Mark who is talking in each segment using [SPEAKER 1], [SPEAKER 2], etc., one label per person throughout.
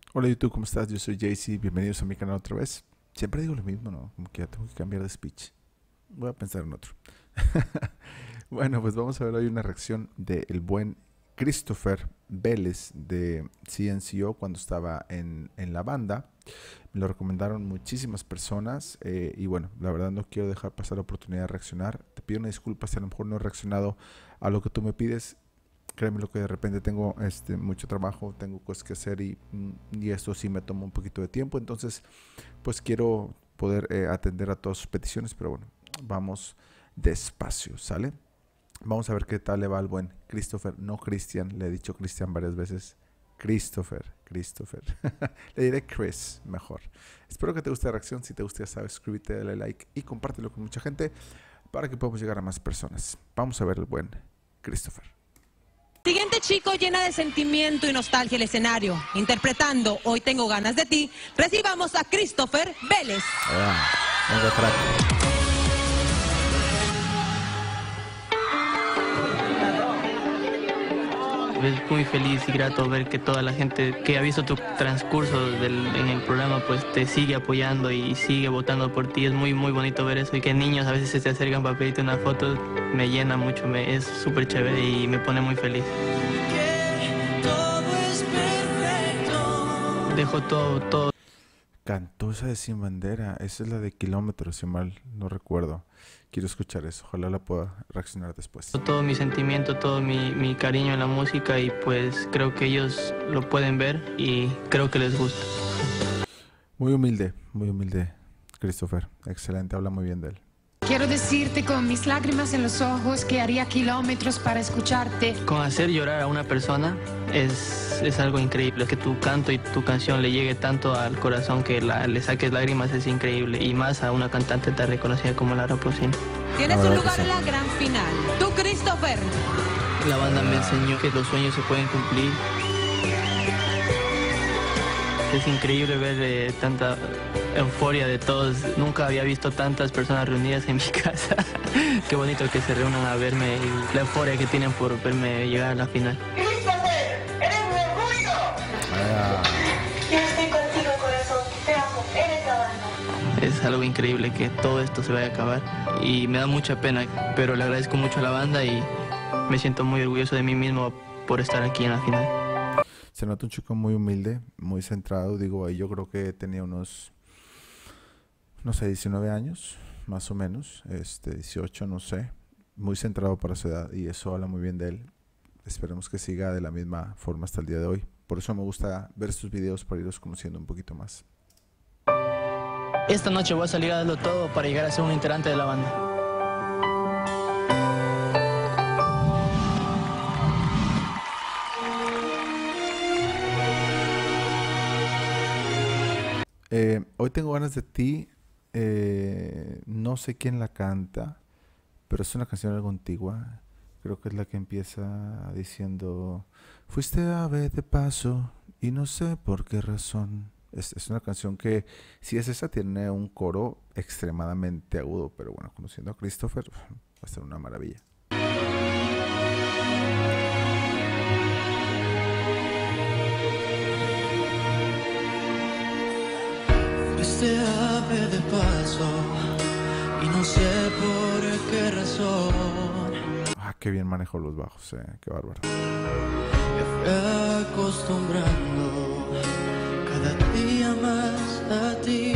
[SPEAKER 1] Hola YouTube, ¿cómo estás? Yo soy JC, bienvenidos a mi canal otra vez. Siempre digo lo mismo, ¿no? Como que ya tengo que cambiar de speech. Voy a pensar en otro. Bueno, pues vamos a ver hoy una reacción del buen Christopher Vélez de CNCO cuando estaba en la banda. Me lo recomendaron muchísimas personas y bueno, la verdad no quiero dejar pasar la oportunidad de reaccionar. Te pido una disculpa si a lo mejor no he reaccionado a lo que tú me pides. Créeme lo que de repente tengo mucho trabajo, tengo cosas que hacer y esto sí me toma un poquito de tiempo. Entonces, pues quiero poder atender a todas sus peticiones, pero bueno, vamos despacio, ¿sale? Vamos a ver qué tal le va al buen Christopher, no Christian, le he dicho Christian varias veces. Christopher. Le diré Chris, mejor. Espero que te guste la reacción. Si te gusta, ya sabes, suscríbete, dale like y compártelo con mucha gente para que podamos llegar a más personas. Vamos a ver el buen Christopher.
[SPEAKER 2] Siguiente chico llena de sentimiento y nostalgia el escenario, interpretando Hoy tengo ganas de ti, recibamos a Christopher Vélez.
[SPEAKER 1] Venga, crack.
[SPEAKER 3] Es muy feliz y grato ver que toda la gente que ha visto tu transcurso en el programa pues te sigue apoyando y sigue votando por ti. Es muy bonito ver eso y que niños a veces se te acercan para pedirte una foto. Me llena mucho, es súper chévere y me pone muy feliz. Dejo todo.
[SPEAKER 1] Cantó esa de Sin Bandera, esa es la de Kilómetros, si mal no recuerdo. Quiero escuchar eso, ojalá la pueda reaccionar después.
[SPEAKER 3] Todo mi sentimiento, todo mi cariño en la música y pues creo que ellos lo pueden ver y creo que les gusta.
[SPEAKER 1] Muy humilde, Christopher. Excelente, habla muy bien de él.
[SPEAKER 4] Quiero decirte con mis lágrimas en los ojos que haría kilómetros para escucharte.
[SPEAKER 3] Con hacer llorar a una persona es algo increíble. Que tu canto y tu canción le llegue tanto al corazón que le saques lágrimas es increíble. Y más a una cantante tan reconocida como Laura Pausini.
[SPEAKER 2] Tienes un lugar en la gran final. Tú, Christopher.
[SPEAKER 3] La banda me enseñó que los sueños se pueden cumplir. Es increíble ver tanta euforia de todos. Nunca había visto tantas personas reunidas en mi casa. Qué bonito que se reúnan a verme y la euforia que tienen por verme llegar a la final.
[SPEAKER 5] ¡Christopher! ¡Eres mi orgullo! Yo estoy contigo, corazón. Te amo. Eres la banda.
[SPEAKER 3] Es algo increíble que todo esto se vaya a acabar y me da mucha pena, pero le agradezco mucho a la banda y me siento muy orgulloso de mí mismo por estar aquí en la final.
[SPEAKER 1] Se nota un chico muy humilde, muy centrado. Digo, ahí yo creo que tenía unos, no sé, 19 años, más o menos, 18, no sé. Muy centrado para su edad y eso habla muy bien de él. Esperemos que siga de la misma forma hasta el día de hoy. Por eso me gusta ver sus videos para irlos conociendo un poquito más.
[SPEAKER 3] Esta noche voy a salir a darlo todo para llegar a ser un integrante de la banda.
[SPEAKER 1] Hoy tengo ganas de ti. No sé quién la canta, pero es una canción algo antigua. Creo que es la que empieza diciendo: fuiste ave de paso y no sé por qué razón. Es una canción que, si es esa, tiene un coro extremadamente agudo, pero bueno, conociendo a Christopher, va a ser una maravilla.
[SPEAKER 6] Fuiste ave de paso y no sé por qué razón.
[SPEAKER 1] Ah, qué bien manejo los bajos, qué bárbaro.
[SPEAKER 6] Me fui acostumbrando cada día más a ti.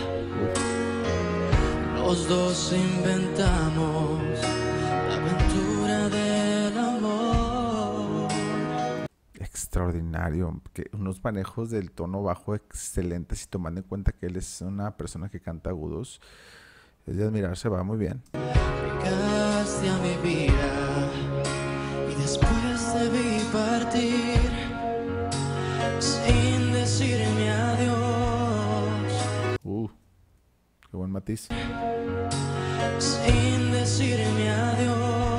[SPEAKER 6] Los dos inventamos la aventura del amor.
[SPEAKER 1] Extraordinario, que unos manejos del tono bajo excelentes y tomando en cuenta que él es una persona que canta agudos, es de admirarse, va muy bien.
[SPEAKER 6] Llegaste a mi vida y después te vi partir sin decirme adiós.
[SPEAKER 1] Qué buen matiz.
[SPEAKER 6] Sin decirme adiós,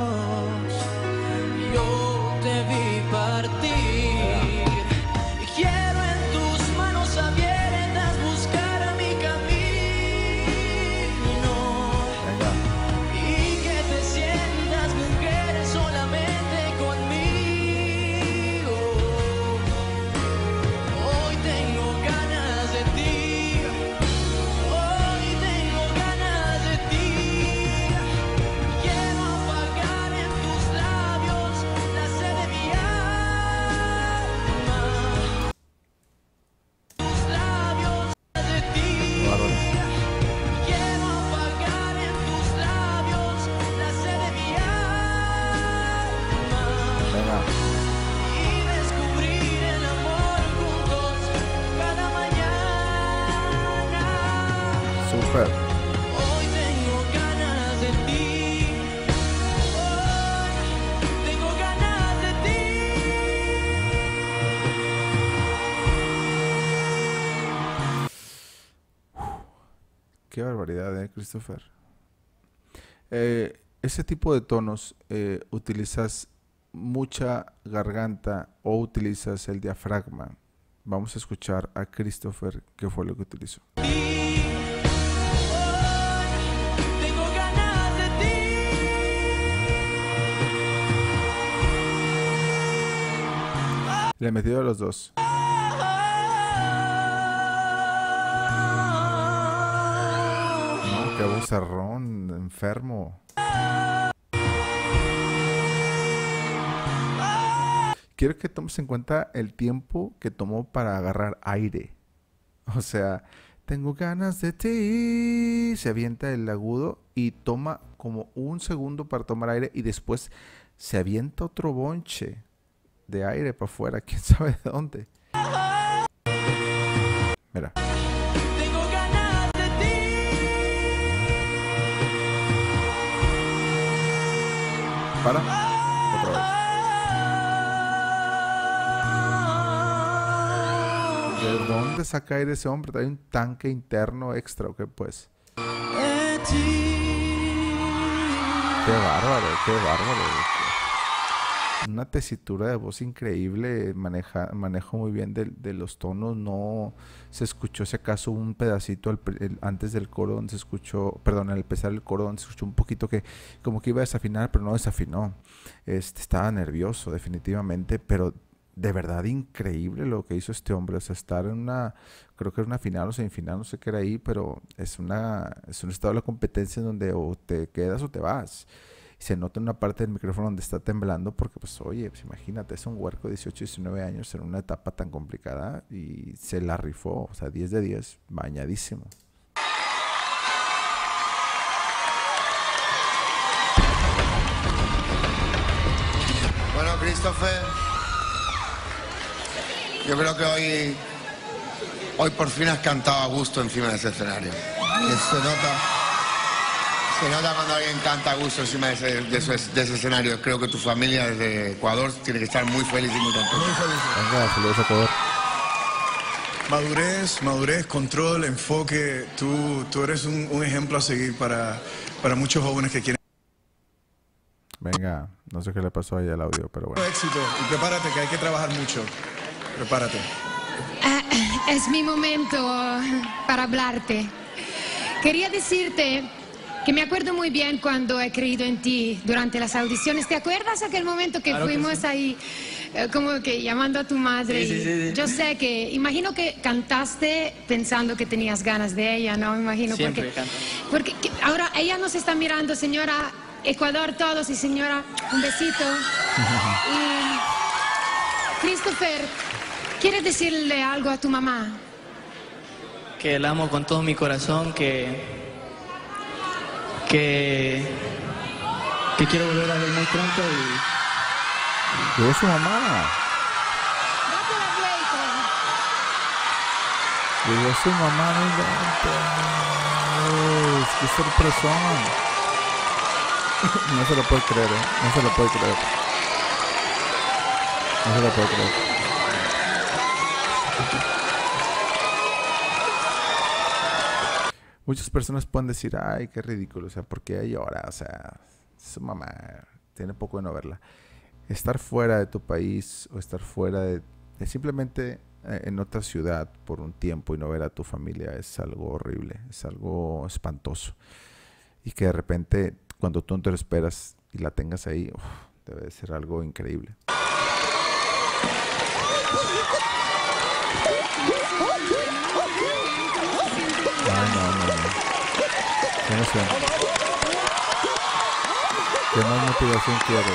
[SPEAKER 6] yo te vi partir. Y quiero en tus manos abiertas buscar mi camino.
[SPEAKER 1] Venga.
[SPEAKER 6] Y que te sientas mujer solamente conmigo. Hoy tengo
[SPEAKER 1] Christopher.
[SPEAKER 6] Hoy tengo ganas de ti. Hoy tengo ganas de ti.
[SPEAKER 1] Qué barbaridad, Christopher. Ese tipo de tonos, utilizas mucha garganta o utilizas el diafragma. Vamos a escuchar a Christopher qué fue lo que utilizó.
[SPEAKER 6] Tengo ganas de ti.
[SPEAKER 1] Le metió a los dos. No, qué vocerrón, enfermo. Quiero que tomes en cuenta el tiempo que tomó para agarrar aire. O sea, tengo ganas de ti. Se avienta el agudo y toma como un segundo para tomar aire y después se avienta otro bonche de aire para afuera. ¿Quién sabe de dónde? Mira.
[SPEAKER 6] Tengo ganas de ti.
[SPEAKER 1] Para. Otra vez. ¿De dónde saca aire ese hombre? ¿Trae un tanque interno extra o qué pues?
[SPEAKER 6] De ti.
[SPEAKER 1] Qué bárbaro, qué bárbaro. Una tesitura de voz increíble, manejo muy bien de los tonos. No se escuchó, si acaso, un pedacito antes del coro donde se escuchó, perdón, al empezar el coro donde se escuchó un poquito que como que iba a desafinar, pero no desafinó. Estaba nervioso definitivamente, pero de verdad increíble lo que hizo este hombre. O sea, estar en una, creo que era una final o semifinal, no sé qué era ahí, pero es un estado de la competencia en donde o te quedas o te vas. Se nota en una parte del micrófono donde está temblando porque, pues, oye, pues imagínate, es un huerco de 18, 19 años en una etapa tan complicada y se la rifó. O sea, 10 de 10, bañadísimo.
[SPEAKER 7] Bueno, Christopher, yo creo que hoy por fin has cantado a gusto encima de ese escenario. Se nota cuando alguien canta a gusto encima de ese escenario. Creo que tu familia desde Ecuador tiene que estar muy feliz y muy contenta. Muy feliz.
[SPEAKER 1] Venga, saludos a Ecuador.
[SPEAKER 8] Madurez, control, enfoque. Tú eres un ejemplo a seguir para muchos jóvenes que quieren
[SPEAKER 1] Venga, no sé qué le pasó ahí al audio, pero bueno.
[SPEAKER 8] éxito. Y prepárate, que hay que trabajar mucho. Prepárate.
[SPEAKER 4] Es mi momento para hablarte. Quería decirte que me acuerdo muy bien cuando he creído en ti durante las audiciones. ¿Te acuerdas aquel momento que
[SPEAKER 3] Claro que
[SPEAKER 4] fuimos
[SPEAKER 3] sí.
[SPEAKER 4] ahí, como que llamando a tu madre?
[SPEAKER 3] Sí,
[SPEAKER 4] y
[SPEAKER 3] sí.
[SPEAKER 4] Yo sé que, imagino que cantaste pensando que tenías ganas de ella, ¿no? Me imagino.
[SPEAKER 3] Siempre canto.
[SPEAKER 4] Porque ahora ella nos está mirando, señora Ecuador, todos, y señora, un besito. Y Christopher, ¿quieres decirle algo a tu mamá?
[SPEAKER 3] Que la amo con todo mi corazón, que quiero volver a ver muy pronto y
[SPEAKER 1] Llegó su mamá.
[SPEAKER 4] Date la vuelta.
[SPEAKER 1] Llegó su mamá, no inventes. Qué sorpresón. No se lo puede creer, No se lo puede creer. No se lo puede creer. Muchas personas pueden decir, ay, qué ridículo, o sea, ¿por qué llora? O sea, su mamá tiene poco de no verla. Estar fuera de tu país o estar fuera de simplemente en otra ciudad por un tiempo y no ver a tu familia es algo horrible, es algo espantoso. Y que de repente, cuando tú no te lo esperas y la tengas ahí, debe de ser algo increíble. Ay, no. Qué emoción. ¿Qué más motivación quieres,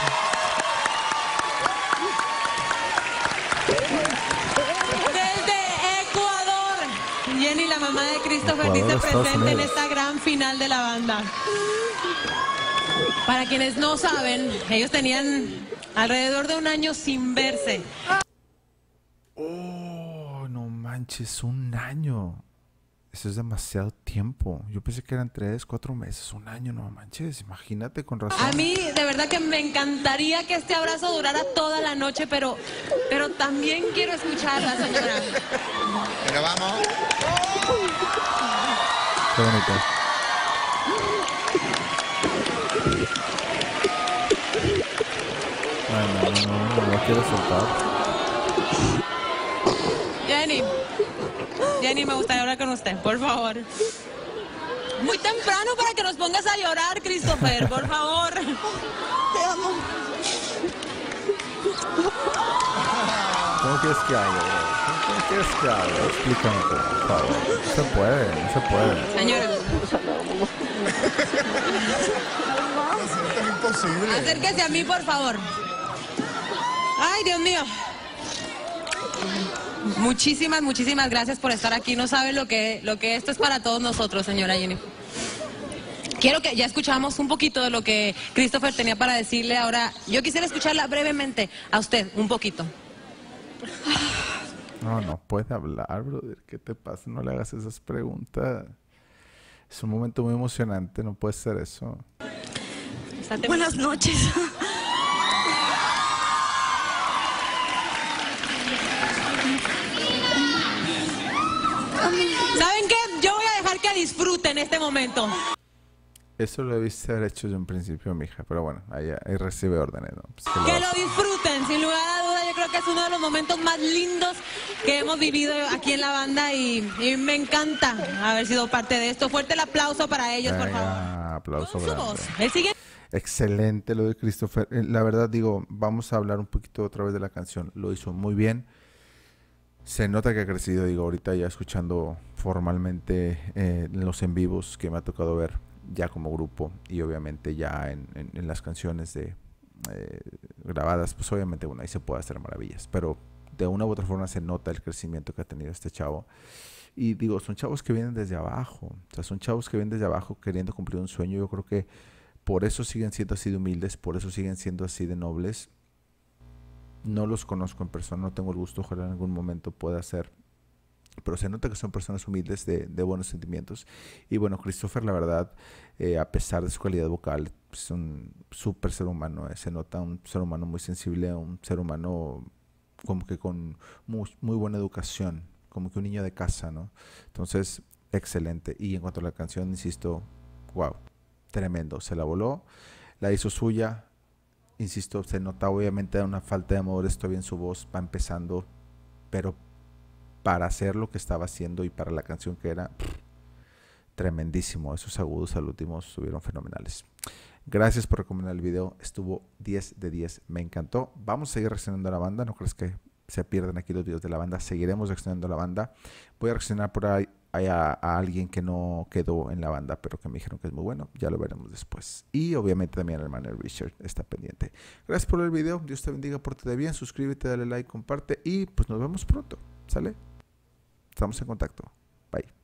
[SPEAKER 2] Desde Ecuador, Jenny, la mamá de Christopher,
[SPEAKER 1] Ecuador,
[SPEAKER 2] dice
[SPEAKER 1] Estados
[SPEAKER 2] presente en
[SPEAKER 1] Unidos.
[SPEAKER 2] esta gran final de la banda. Para quienes no saben, ellos tenían alrededor de un año sin verse.
[SPEAKER 1] Oh, no manches, un año. Eso es demasiado tiempo. Yo pensé que eran 3, 4 meses, un año, no manches. Imagínate, con razón.
[SPEAKER 2] A mí, de verdad que me encantaría que este abrazo durara toda la noche, pero también quiero escucharla, señora.
[SPEAKER 7] Pero vamos.
[SPEAKER 1] Qué bonito. Ay, no quiero soltar.
[SPEAKER 2] Jenny, me gustaría hablar con usted, por favor. Muy temprano para que nos pongas a llorar, Christopher, por favor. Te amo.
[SPEAKER 1] ¿Cómo quieres que haga, bro? ¿Cómo quieres que haga? Explícame, por favor. No se puede, no se puede.
[SPEAKER 2] Señora.
[SPEAKER 8] Esto es imposible.
[SPEAKER 2] Acérquese a mí, por favor. Ay, Dios mío. Muchísimas gracias por estar aquí. No sabe lo que esto es para todos nosotros, señora Jenny. Quiero que ya escuchamos un poquito de lo que Christopher tenía para decirle. Ahora, yo quisiera escucharla brevemente a usted, un poquito.
[SPEAKER 1] No puede hablar, brother. ¿Qué te pasa? No le hagas esas preguntas. Es un momento muy emocionante, no puede ser eso.
[SPEAKER 9] Buenas noches.
[SPEAKER 2] ¿Saben qué? Yo voy a dejar que disfruten este momento.
[SPEAKER 1] Eso lo debiste haber hecho desde un principio, mija. Pero bueno, ahí recibe órdenes, ¿no? Pues
[SPEAKER 2] Que lo disfruten, sin lugar a duda. Yo creo que es uno de los momentos más lindos que hemos vivido aquí en la banda y me encanta haber sido parte de esto. Fuerte el aplauso para ellos, por favor.
[SPEAKER 1] Aplauso
[SPEAKER 2] Su
[SPEAKER 1] grande.
[SPEAKER 2] voz. El siguiente.
[SPEAKER 1] Excelente lo de Christopher. La verdad, digo, vamos a hablar un poquito otra vez de la canción. Lo hizo muy bien. Se nota que ha crecido, digo, ahorita ya escuchando formalmente los en vivos que me ha tocado ver ya como grupo y obviamente ya en las canciones grabadas, pues obviamente, bueno, ahí se puede hacer maravillas, pero de una u otra forma se nota el crecimiento que ha tenido este chavo. Y digo, son chavos que vienen desde abajo, o sea, son chavos que vienen desde abajo queriendo cumplir un sueño. Yo creo que por eso siguen siendo así de humildes, por eso siguen siendo así de nobles. No los conozco en persona, no tengo el gusto, ojalá en algún momento pueda ser. Pero se nota que son personas humildes de buenos sentimientos. Y bueno, Christopher, la verdad, a pesar de su calidad vocal, es un súper ser humano. Se nota un ser humano muy sensible, un ser humano como que con muy buena educación, como que un niño de casa, ¿no? Entonces, excelente. Y en cuanto a la canción, insisto, wow, tremendo. Se la voló, la hizo suya. Insisto, se nota obviamente una falta de amor todavía en su voz, va empezando, pero para hacer lo que estaba haciendo y para la canción que era, tremendísimo. Esos agudos al último estuvieron fenomenales. Gracias por recomendar el video, estuvo 10 de 10, me encantó. Vamos a seguir reaccionando a la banda, no crees que se pierdan aquí los videos de la banda, seguiremos reaccionando a la banda. Voy a reaccionar por ahí a alguien que no quedó en la banda, pero que me dijeron que es muy bueno, ya lo veremos después. Y obviamente también el hermano Richard está pendiente. Gracias por el video, Dios te bendiga, pórtate bien, suscríbete, dale like, comparte y pues nos vemos pronto, ¿sale? Estamos en contacto, bye.